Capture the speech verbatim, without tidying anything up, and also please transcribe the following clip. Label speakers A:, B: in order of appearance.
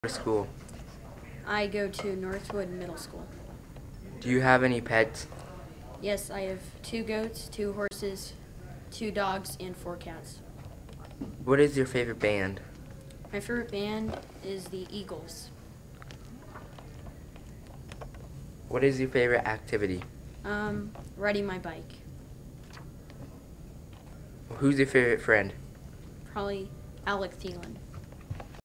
A: to school?
B: I go to Northwood Middle School.
A: Do you have any pets?
B: Yes, I have two goats, two horses, two dogs, and four cats.
A: What is your favorite band?
B: My favorite band is the Eagles.
A: What is your favorite activity?
B: Um, riding my bike.
A: Who's your favorite friend?
B: Probably Alec Thielen.